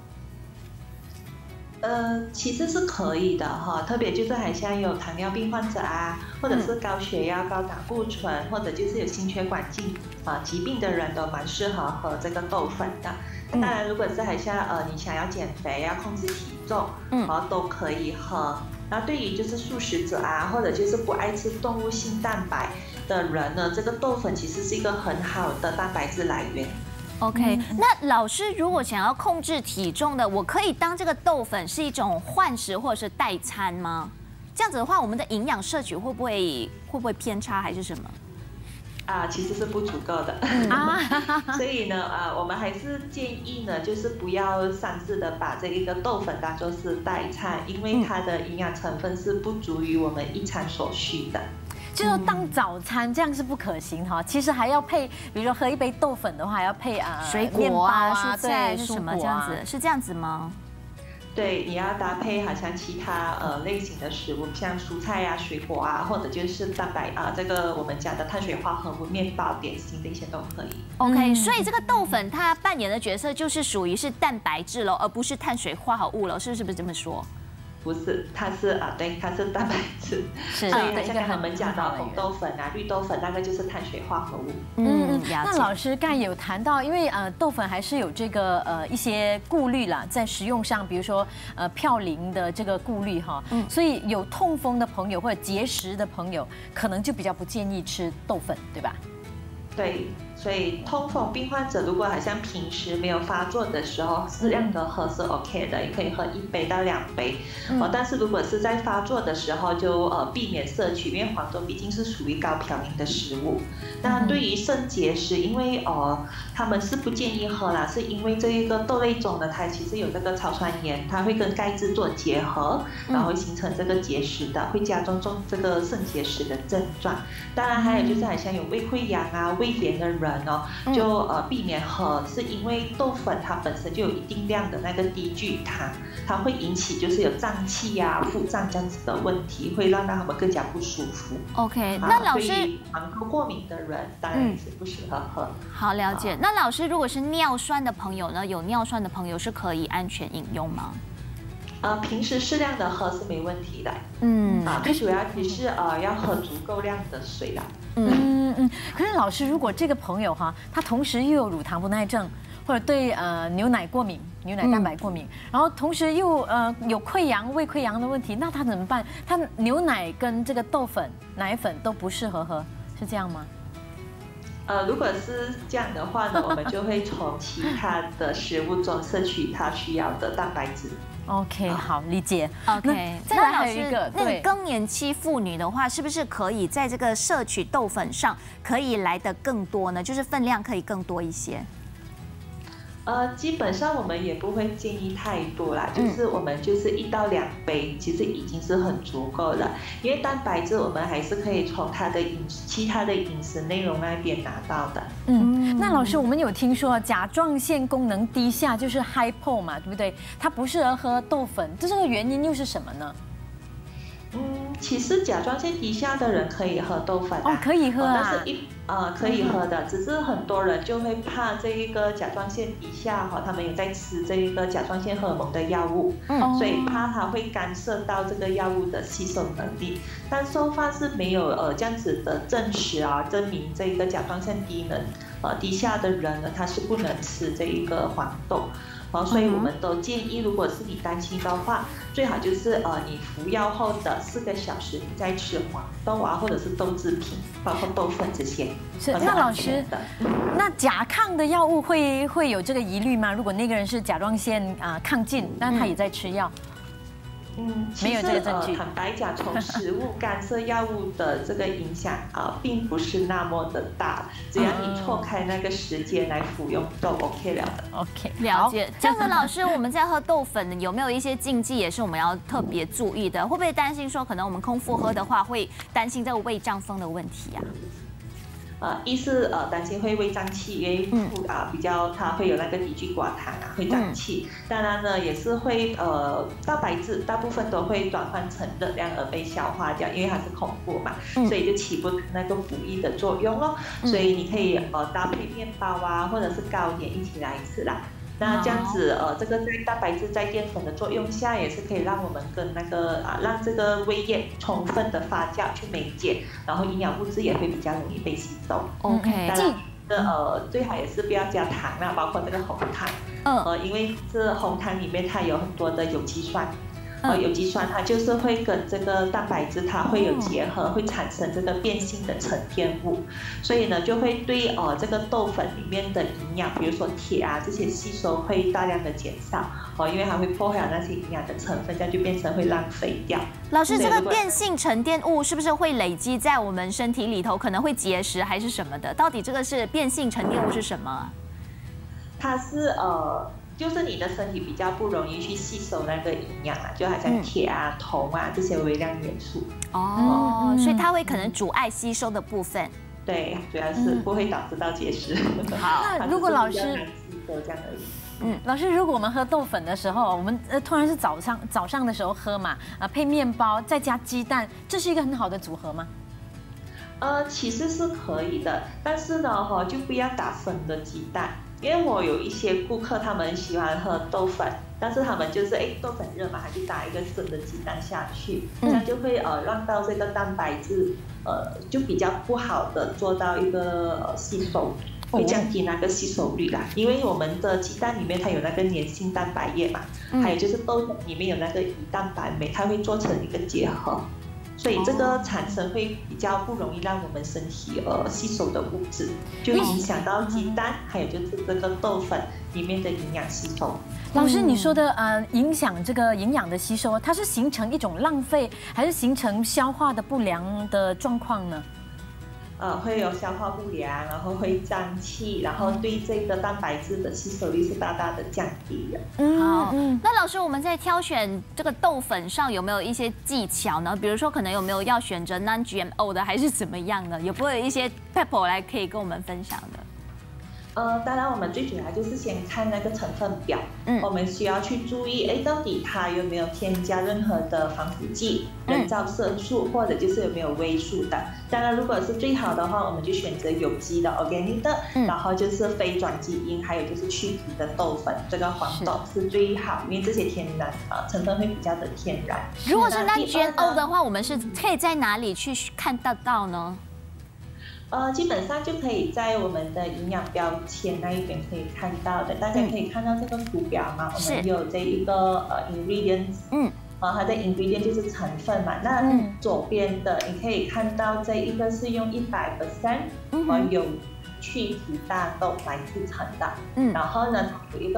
呃，其实是可以的哈，特别就是还像有糖尿病患者啊，或者是高血压、高胆固醇，或者就是有心血管疾啊疾病的人都蛮适合喝这个豆粉的。当然，如果是还像呃你想要减肥、要控制体重，嗯，啊都可以喝。那对于就是素食者啊，或者就是不爱吃动物性蛋白的人呢，这个豆粉其实是一个很好的蛋白质来源。 OK， 那老师如果想要控制体重的，我可以当这个豆粉是一种换食或者是代餐吗？这样子的话，我们的营养摄取会不会会不会偏差还是什么？ 啊，其实是不足够的啊，所以呢，啊，我们还是建议呢，就是不要擅自的把这一个豆粉当做是代餐，因为它的营养成分是不足于我们一餐所需的。 就说当早餐这样是不可行哈。其实还要配，比如说喝一杯豆粉的话，还要配啊水果啊、蔬菜是什么这样子，是这样子吗？ 对，你要搭配好像其他呃类型的食物，像蔬菜啊、水果啊，或者就是蛋白啊，这个我们讲的碳水化合物、面包、点心这些都可以。 OK， 所以这个豆粉它扮演的角色就是属于是蛋白质喽，而不是碳水化合物了，是不是？不是这么说？ 不是，它是啊，对，它是蛋白质， 是， 所以像刚才我们讲的红豆粉啊、绿豆粉，那个就是碳水化合物。 嗯，那老师刚才有谈到，因为呃豆粉还是有这个呃一些顾虑啦，在食用上，比如说呃嘌呤的这个顾虑哈，嗯，所以有痛风的朋友或者节食的朋友，可能就比较不建议吃豆粉，对吧？ 对。所以痛风病患者如果好像平时没有发作的时候，适量的喝是 OK 的，也可以喝一杯到两杯。嗯、哦，但是如果是在发作的时候，就呃避免摄取，因为黄豆毕竟是属于高嘌呤的食物。那对于肾结石，因为呃他们是不建议喝啦，是因为这一个豆类中呢，它其实有这个草酸盐，它会跟钙质做结合，然后会形成这个结石的，会加重重这个肾结石的症状。当然还有就是好像有胃溃疡啊、胃炎的人。就呃避免喝，是因为豆粉它本身就有一定量的那个低聚糖，它会引起就是有胀气啊、腹胀这样子的问题，会让到他们更加不舒服。 OK， 那老师， 对于黄豆过敏的人当然也是不适合喝。 嗯、好，了解。那老师，如果是尿酸的朋友呢？有尿酸的朋友是可以安全饮用吗？ 呃，平时适量的喝是没问题的。嗯，啊，最主要只是呃要喝足够量的水啦。 嗯嗯，可是老师，如果这个朋友哈，他同时又有乳糖不耐症，或者对呃牛奶过敏、牛奶蛋白过敏，嗯、然后同时又呃有溃疡、胃溃疡的问题，那他怎么办？他牛奶跟这个豆粉、奶粉都不适合喝，是这样吗？ 呃，如果是这样的话呢，我们就会从其他的食物中摄取他需要的蛋白质。 OK， 好，理解。 OK， 再来还有一个，那个更年期妇女的话，是不是可以在这个摄取豆粉上可以来得更多呢？就是分量可以更多一些。 呃，基本上我们也不会建议太多啦，就是我们就是一到两杯，其实已经是很足够了。因为蛋白质我们还是可以从它的饮其他的饮食内容那边拿到的。 嗯，那老师，我们有听说甲状腺功能低下就是 hypo 嘛，对不对？它不适合喝豆粉，这个原因又是什么呢？ 嗯，其实甲状腺低下的人可以喝豆粉啊， 哦，可以喝啊， 但是一呃可以喝的，只是很多人就会怕这一个甲状腺低下哈，他们有在吃这一个甲状腺荷尔蒙的药物，嗯，所以怕它会干涉到这个药物的吸收能力。但so far是没有呃这样子的证实啊，证明这一个甲状腺低能呃低下的人呢，他是不能吃这一个黄豆。好，所以我们都建议，如果是你担心的话，最好就是呃，你服药后的四个小时，你再吃黄豆啊，或者是豆制品，包括豆粉这些。 是，那老师，那甲亢的药物会会有这个疑虑吗？如果那个人是甲状腺啊、呃、亢进，但他也在吃药。 嗯，没有这个证据。呃、坦白讲，从食物干涉药物的这个影响啊、呃，并不是那么的大。只要你错开那个时间来服用，都 OK 了的。 OK， 了解。这样子，老师，我们在喝豆粉有没有一些禁忌，也是我们要特别注意的？会不会担心说，可能我们空腹喝的话，会担心这个胃胀风的问题啊？ 呃，一是呃担心会胃胀气，因为腹啊比较它会有那个低聚寡糖啊，会胀气。当然呢，也是会呃蛋白质大部分都会转换成热量而被消化掉，因为它是空腹嘛，所以就起不那个补益的作用咯。所以你可以呃搭配面包啊，或者是糕点一起来吃啦。那这样子，呃，这个在蛋白质在淀粉的作用下，也是可以让我们跟那个啊，让这个胃液充分的发酵去酶解，然后营养物质也会比较容易被吸收。 OK， 当然，呃，最好也是不要加糖啦，包括这个红糖，嗯，呃，因为这红糖里面它有很多的有机酸。呃，有机酸它就是会跟这个蛋白质它会有结合，会产生这个变性的沉淀物，所以呢就会对呃这个豆粉里面的营养，比如说铁啊这些吸收会大量的减少，哦、呃，因为它会破坏那些营养的成分，这样就变成会浪费掉。 老师，这个变性沉淀物是不是会累积在我们身体里头，可能会结石还是什么的？到底这个是变性沉淀物是什么？ 它是呃。 就是你的身体比较不容易去吸收那个营养啊，就好像铁啊、铜啊这些微量元素。 哦，所以它会可能阻碍吸收的部分。 对，主要是不会导致到结石。 好， 那如果老师这样而已。 嗯，老师，如果我们喝豆粉的时候，我们呃突然是早上早上的时候喝嘛，啊配面包再加鸡蛋，这是一个很好的组合吗？ 呃，其实是可以的，但是呢，哈就不要打生的鸡蛋，因为我有一些顾客他们喜欢喝豆粉，但是他们就是哎豆粉热嘛，他就打一个生的鸡蛋下去，这样就会呃让到这个蛋白质呃就比较不好的做到一个呃吸收。会降低那个吸收率啦，因为我们的鸡蛋里面它有那个粘性蛋白液嘛，还有就是豆粉里面有那个胰蛋白酶，它会做成一个结合，所以这个产生会比较不容易让我们身体呃吸收的物质，就影响到鸡蛋，还有就是这个豆粉里面的营养吸收。 老师，你说的呃影响这个营养的吸收，它是形成一种浪费，还是形成消化的不良的状况呢？ 呃，会有消化不良，然后会胀气，然后对这个蛋白质的吸收率是大大的降低的。 嗯，好，那老师我们在挑选这个豆粉上有没有一些技巧呢？比如说可能有没有要选择 non G M O 的，还是怎么样呢？有没有一些 pebble 来可以跟我们分享的？ 呃，当然我们最主要就是先看那个成分表，嗯，我们需要去注意，哎，到底它有没有添加任何的防腐剂、人造色素，或者就是有没有微素的。当然，如果是最好的话，我们就选择有机的 organic 的，嗯、然后就是非转基因，还有就是去皮的豆粉，这个黄豆是最好，因为这些天然啊、呃、成分会比较的天然。 如果是 non G M O 的话，我们是可以在哪里去看得到呢？ 呃，基本上就可以在我们的营养标签那一边可以看到的，大家可以看到这个图表嘛，我们有这一个呃 ingredients， 嗯，啊，它的 ingredient 就是成分嘛，那左边的你可以看到这一个是用一百 percent 呃有去皮大豆来制成的，嗯，然后呢有一个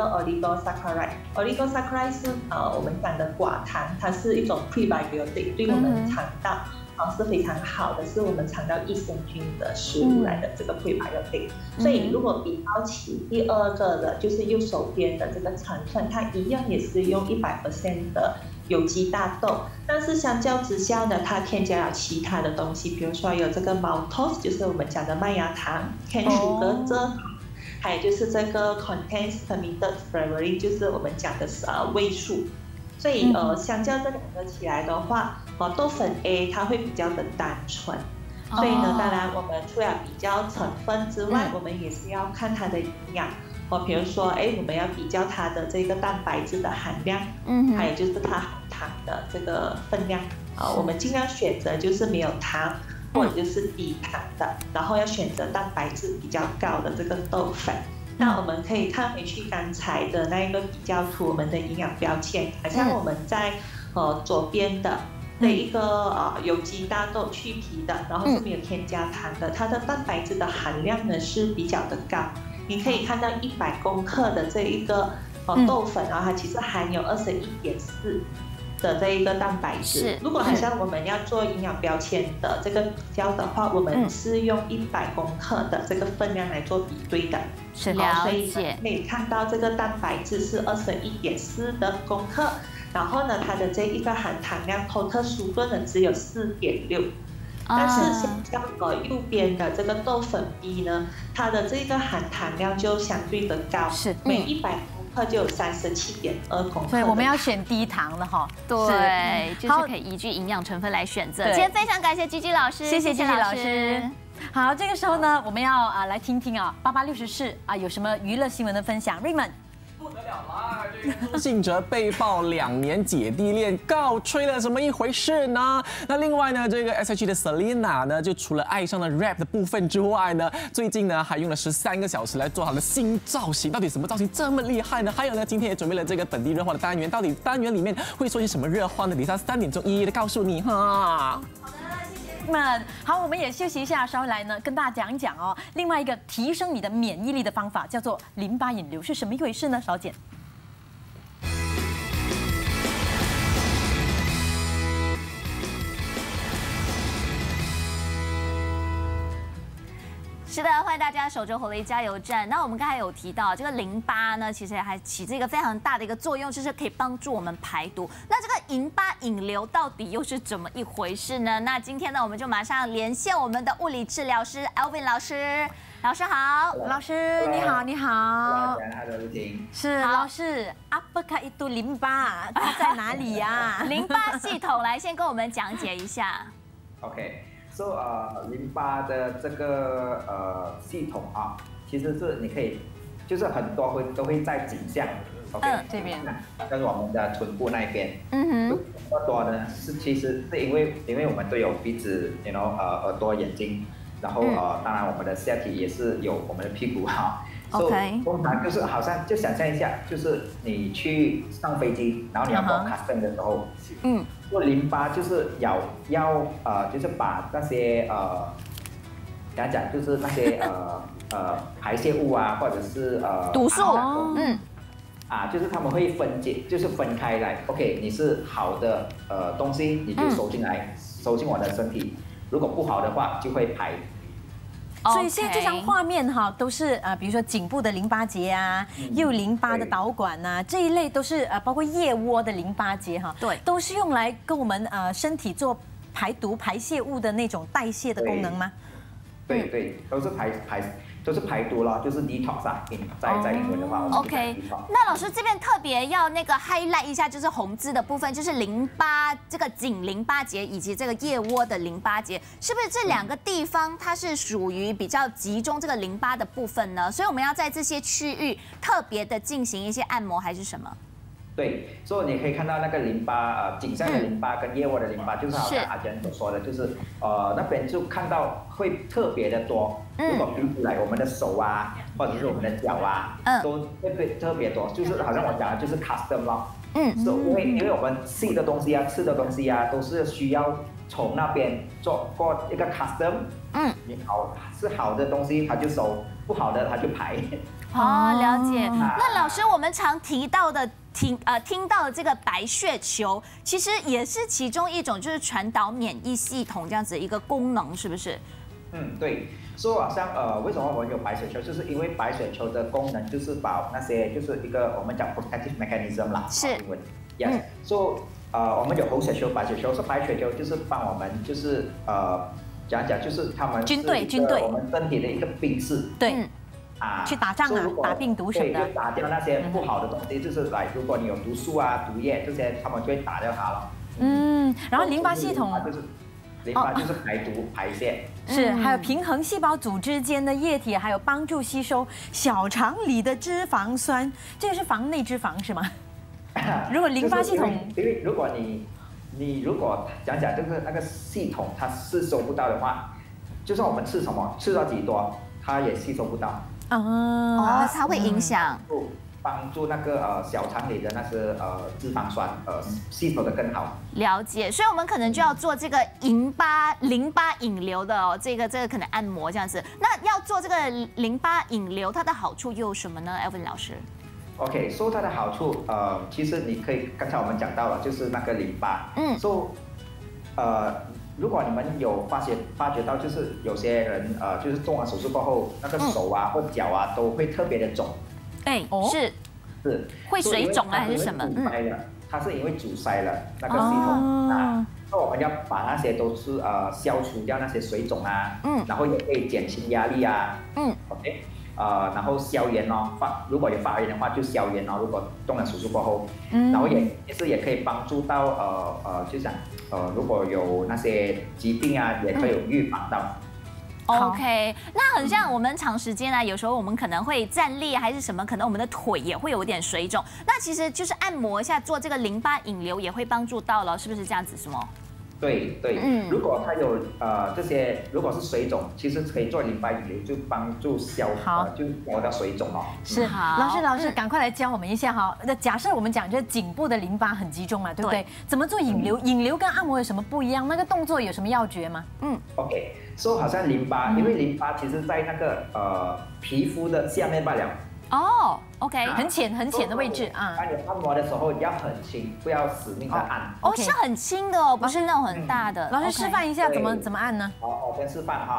oligosaccharide，oligosaccharide 是呃我们讲的寡糖，它是一种 prebiotic， 对我们肠道。啊是非常好的，是我们肠道益生菌的食物来的、嗯、这个 prebiotic， 所以如果比较起第二个的，就是右手边的这个成分，它一样也是用一百 percent 的有机大豆，但是相较之下呢，它添加了其他的东西，比如说有这个 maltose， 就是我们讲的麦芽糖 ，cane sugar 蔗糖，还有就是这个 contains fermented flavoring， 就是我们讲的是呃味素。所以呃，相较这两个起来的话，呃，豆粉 A 它会比较的单纯，所以呢，当然我们除了比较成分之外，我们也是要看它的营养。哦，比如说，哎，我们要比较它的这个蛋白质的含量，嗯，还有就是它含糖的这个分量啊，我们尽量选择就是没有糖或者就是低糖的，然后要选择蛋白质比较高的这个豆粉。那我们可以看回去刚才的那一个比较图，我们的营养标签，好像我们在呃左边的这一个呃有机大豆去皮的，然后是没有添加糖的，它的蛋白质的含量呢是比较的高。你可以看到一百公克的这一个呃豆粉，然后它其实含有二十一点四的这一个蛋白质。如果好像我们要做营养标签的这个比较的话，我们是用一百公克的这个分量来做比对的。 是了解。所以可以看到这个蛋白质是二十一点四的公克，然后呢，它的这一个含糖量 total 苏顿呢只有四点六。但是相较呃右边的这个豆粉 B 呢，它的这个含糖量就相对的高，是每一百公克就有三十七点二公克。 所以我们要选低糖了哈。 对，就是可以依据营养成分来选择。今天非常感谢 Gigi 老师， 谢谢 Gigi 老师。好，这个时候呢，我们要啊来听听啊八八六十四啊有什么娱乐新闻的分享 ，Raymond。 不得了啦！这个朱信哲被曝两年姐弟恋告吹了，怎么一回事呢？那另外呢，这个 S H E 的 Selina 呢，就除了爱上了 rap 的部分之外呢，最近呢还用了十三个小时来做她的新造型。到底什么造型这么厉害呢？还有呢，今天也准备了这个本地热话的单元，到底单元里面会说些什么热话呢？等下三点钟一一的告诉你哈。 们好，我们也休息一下，稍后来呢跟大家讲一讲哦。另外一个提升你的免疫力的方法叫做淋巴引流，是什么一回事呢？稍减。 是的，欢迎大家守着活力加油站。那我们刚才有提到，这个淋巴呢，其实还起着一个非常大的一个作用，就是可以帮助我们排毒。那这个淋巴引流到底又是怎么一回事呢？那今天呢，我们就马上连线我们的物理治疗师 Alvin 老师。老师好， 老师你好，你好。是老师 ，Apakah itu淋巴？它在哪里呀？ 淋巴系统，来先跟我们讲解一下。 OK。So 呃，淋巴的这个呃系统啊，其实是你可以，就是很多会都会在颈项 ，OK，、嗯、 这边， 跟我们的臀部那边， 嗯哼， 比较多呢是其实是因为因为我们都有鼻子 ，you know， 呃耳朵眼睛，然后呃当然我们的下体也是有我们的屁股哈。 OK， 通常就是好像就想象一下，就是你去上飞机，然后你要过 custom 的时候，嗯，做淋巴就是要要呃，就是把那些呃，怎样讲，就是那些呃呃排泄物啊，或者是呃毒素，嗯， 啊，就是他们会分解，就是分开来。OK， 你是好的呃东西，你就收进来，收进我的身体；如果不好的话，就会排。 所以现在这张画面哈，都是呃，比如说颈部的淋巴结啊，右淋巴的导管呐、啊，这一类都是呃，包括腋窝的淋巴结哈， 对， 都是用来跟我们呃身体做排毒、排泄物的那种代谢的功能吗？ 对对，都是排排。都是排毒了，就是 detox 啊，在在英文的话 ，OK。那老师这边特别要那个 highlight 一下，就是红字的部分，就是淋巴这个颈淋巴结以及这个腋窝的淋巴结，是不是这两个地方它是属于比较集中这个淋巴的部分呢？所以我们要在这些区域特别的进行一些按摩，还是什么？ 对，所以你可以看到那个淋巴，呃，颈项的淋巴跟腋窝的淋巴，就是好像阿坚所说的，就是呃那边就看到会特别的多。如果比起来，我们的手啊，或者是我们的脚啊，嗯、都会会特别多，就是好像我讲的，就是 custom 咯。嗯，是因为因为我们细的东西啊，吃的东西啊，都是需要从那边做过一个 custom。嗯，你好是好的东西，它就收；不好的它就排。 哦，了解。那老师，我们常提到的。听呃听到的这个白血球，其实也是其中一种，就是传导免疫系统这样子一个功能，是不是？ 嗯，对。所以好像呃，为什么我们有白血球，就是因为白血球的功能就是把那些就是一个我们讲 protective mechanism 啦， 是。 Yes。所以呃，我们有红血球、白血球，是白血球就是帮我们就是呃讲讲就是他们军队军队我们身体的一个兵士。 对。啊，去打仗啊，打病毒什么的， 对，就打掉那些不好的东西，就是来，如果你有毒素啊、毒液这些，他们就会打掉它了。 嗯，然后淋巴系统就是淋巴就是排毒排泄， 是还有平衡细胞组织间的液体，还有帮助吸收小肠里的脂肪酸，这个是防内脂肪是吗？如果淋巴系统， 因为如果你你如果讲讲这个那个系统它吸收不到的话，就算我们吃什么吃到几多，它也吸收不到。 哦，它会影响， 帮助那个呃小肠里的那些呃脂肪酸呃吸收的更好。 了解，所以我们可能就要做这个淋巴淋巴引流的哦，这个这个可能按摩这样子。那要做这个淋巴引流，它的好处又有什么呢 ？Alvin 老师 ？OK， 说它的好处，呃，其实你可以刚才我们讲到了，就是那个淋巴，嗯，说呃。如果你们有发现发觉到，就是有些人呃，就是做完手术过后，那个手啊、嗯、或脚啊都会特别的肿。 哎，是是会水肿啊还是什么？ 嗯，它是因为阻塞了那个系统啊，那我们要把那些都是呃消除掉那些水肿啊，嗯，然后也可以减轻压力啊，嗯 ，OK。呃，然后消炎哦，发如果有发炎的话就消炎哦。如果动了手术过后，嗯，然后也也是也可以帮助到呃呃，就讲呃，如果有那些疾病啊，也可以有预防到。 OK， 那很像我们长时间啊，有时候我们可能会站立还是什么，可能我们的腿也会有点水肿。那其实就是按摩一下，做这个淋巴引流也会帮助到了，是不是这样子？是吗？ 对对，嗯，如果它有呃这些，如果是水肿，其实可以做淋巴引流，就帮助消呃就消掉水肿哦。 是，老师老师，赶快来教我们一下哈。那假设我们讲，这颈部的淋巴很集中嘛，对不对？怎么做引流？引流跟按摩有什么不一样？那个动作有什么要诀吗？嗯 ，OK， 说好像淋巴，因为淋巴其实在那个呃皮肤的下面罢了。 哦 ，OK， 很浅很浅的位置啊。 当你按摩的时候要很轻，不要死命的按。 哦，是很轻的哦，不是那种很大的。 老师示范一下怎么怎么按呢？ 好，我先示范哈。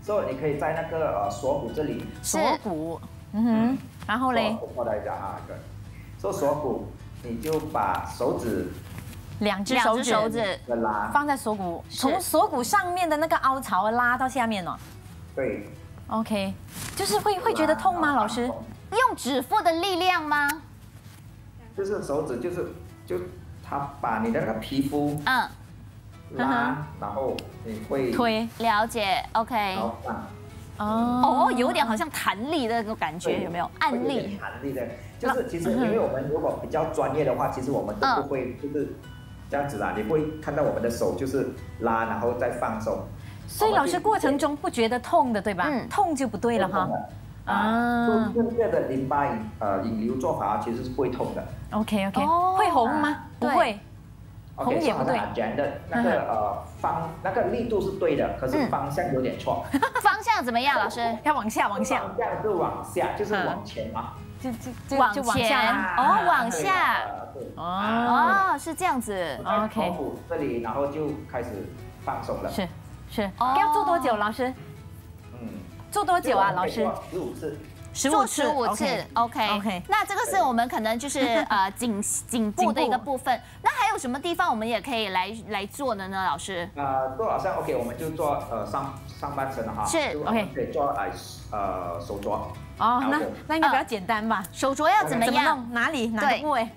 所以你可以在那个呃锁骨这里， 锁骨，嗯哼，然后嘞， 我来讲啊，对，所以锁骨你就把手指。 两只手指的拉放在锁骨，从锁骨上面的那个凹槽拉到下面哦。 对。 OK， 就是会会觉得痛吗？老师， 用指腹的力量吗？ 就是手指，就是就他把你的那个皮肤嗯拉，然后你会推， 了解 OK。 然后放。 哦哦，有点好像弹力的那个感觉，有没有？按力。 弹力的，就是其实因为我们如果比较专业的话，其实我们都不会就是。 这样子啦，你会看到我们的手就是拉，然后再放松。 所以老师过程中不觉得痛的，对吧？嗯，痛就不对了哈。 啊，做正确的淋巴引呃引流做法其实是不会痛的。 OK OK， 会红吗？不会，红也不对。 的那个呃方那个力度是对的，可是方向有点错。 方向怎么样，老师？ 要往下，往下。 方向是往下，就是往前嘛。 就就往前哦，往下哦，是这样子。 OK， 这里然后就开始放松了。 是是，要做多久，老师？嗯，做多久啊，老师？ 十五次。 十五十五次 ，OK OK。那这个是我们可能就是呃颈颈部的一个部分。那还有什么地方我们也可以来来做的呢，老师？ 呃，做好像 OK， 我们就做呃上上半身哈。 是 OK， 可以做呃呃手镯。 哦，那那应该比较简单吧？ 手镯要怎么样？ 弄哪里哪个部位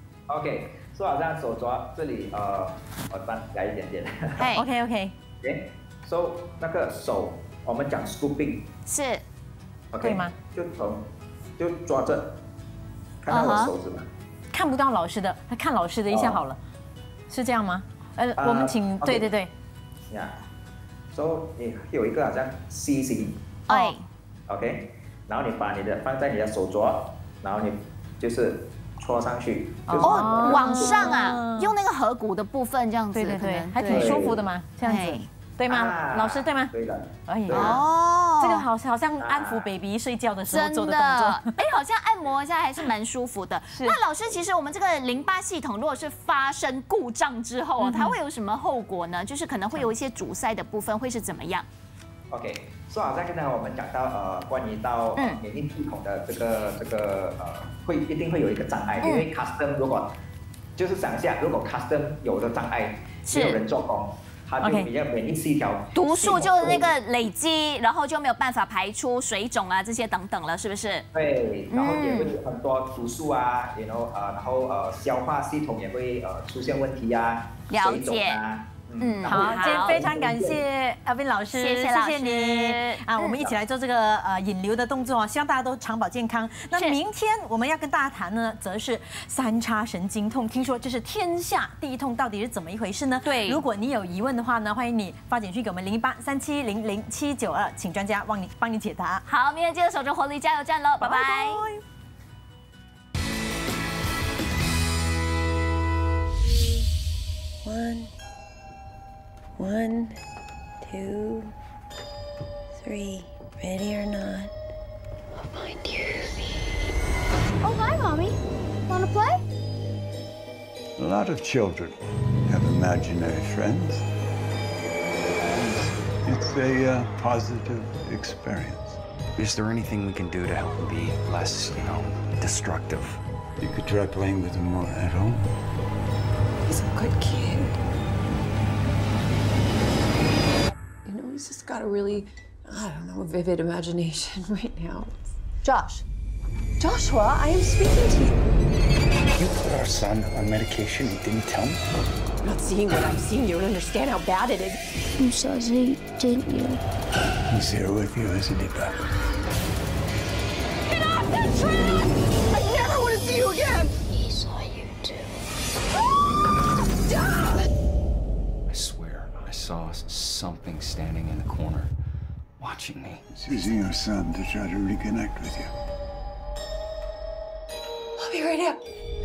？OK， 说好像手镯这里呃，我单改一点点。 OK OK。 哎 ，So 那个手我们讲 scooping 是 ，OK 吗？就从就抓着，看到我手指吗？ 看不到老师的，他看老师的一下好了，是这样吗？呃，我们请对对对。 呀 ，So 你有一个好像 C 型， 哎 ，OK。 然后你把你的放在你的手镯，然后你就是戳上去， 哦，往上啊，用那个合谷的部分这样子， 对对对，还挺舒服的嘛，这样子，对吗？老师对吗？ 对的。 哎哦，这个好好像安抚 baby 睡觉的时候做的动作， 哎，好像按摩一下还是蛮舒服的。那老师，其实我们这个淋巴系统如果是发生故障之后，它会有什么后果呢？就是可能会有一些阻塞的部分，会是怎么样 ？OK。 说好像刚才我们讲到呃，关于到呃免疫系统的这个这个呃，会一定会有一个障碍，因为 custom 如果就是想一下，如果 custom 有的障碍，没有人做工，它就比较免疫失调， 毒素就那个累积，然后就没有办法排出水肿啊这些等等了，是不是？ 对，然后也会有很多毒素啊，然后呃，然后呃，消化系统也会呃出现问题啊， 了解。 嗯，好，今天非常感谢Alvin老师， 谢谢老师你啊，我们一起来做这个呃引流的动作，希望大家都长保健康。那明天我们要跟大家谈呢，则是三叉神经痛，听说这是天下第一痛，到底是怎么一回事呢？ 对， 如果你有疑问的话呢，欢迎你发简讯给我们零一八三七零零七九二，请专家帮你帮你解答。 好，明天记得守着活力加油站喽，拜拜。 One. One, two, three. Ready or not? I'll find you. Oh, hi, Mommy. Wanna play? A lot of children have imaginary friends. It's a uh, positive experience. Is there anything we can do to help him be less, you know, destructive? You could try playing with him more at home. He's a good kid. You know, he's just got a really, I don't know, vivid imagination right now. Josh. Joshua, I am speaking to you. You put our son on medication and didn't tell me? I'm not seeing what I'm seeing. You don't understand how bad it is. You saw Zeke, didn't you? He's here with you, isn't he, Beth? Get off the track! I never want to see you again! He saw you too. I swear, I saw something standing in the corner, watching me. He's using your son to try to reconnect with you. I'll be right out.